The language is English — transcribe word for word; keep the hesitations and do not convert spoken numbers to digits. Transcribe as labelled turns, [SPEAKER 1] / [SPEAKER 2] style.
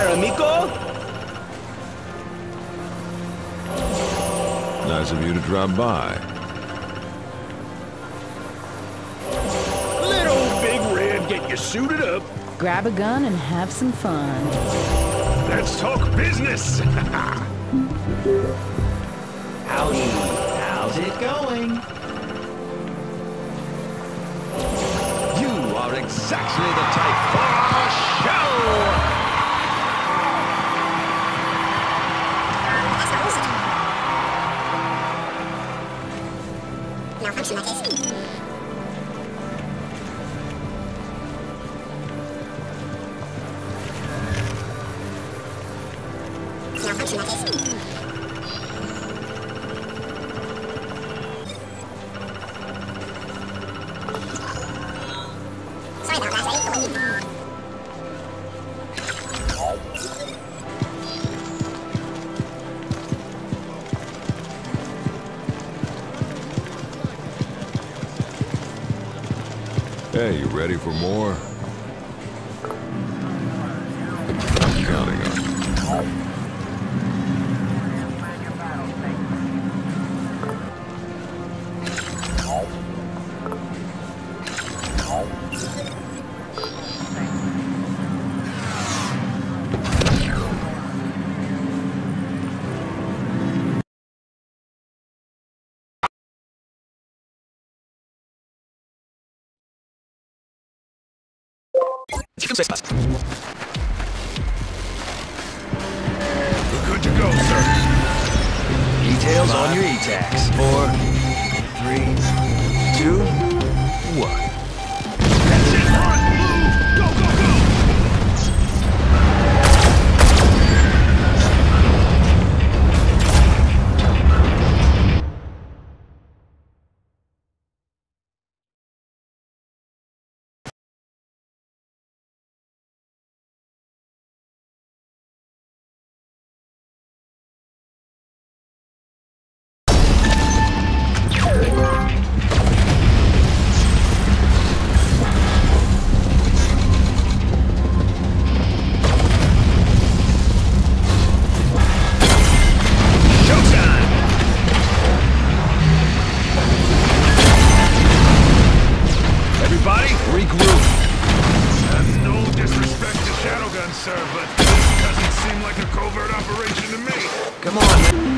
[SPEAKER 1] there, amigo.
[SPEAKER 2] Nice of you to drop by.
[SPEAKER 1] Little Big Red, get you suited up.
[SPEAKER 3] Grab a gun and have some fun.
[SPEAKER 1] Let's talk business.
[SPEAKER 4] Howdy. How's it going?
[SPEAKER 2] You are exactly the type for our show!
[SPEAKER 5] Malfunction, that is. Malfunction, that is. Sorry about that, buddy.
[SPEAKER 2] Hey, you ready for more? I'm counting on you.
[SPEAKER 1] We're good to go, sir.
[SPEAKER 4] Details on your E-Tax. Four, three, two, one.
[SPEAKER 1] That's it, run, move, go, go, go. Sir, but this doesn't seem like a covert operation to me.
[SPEAKER 4] Come on, man.